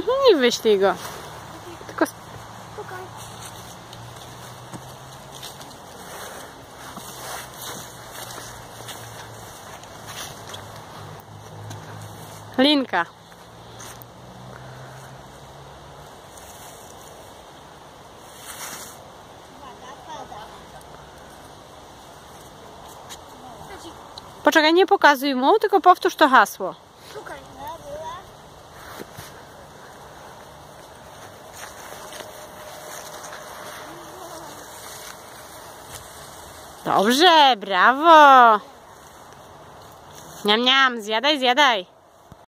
I wyślij go. Tylko... Linka. Poczekaj, nie pokazuj mu, tylko powtórz to hasło. Dobrze, brawo. Niam, niam, zjadaj, zjadaj.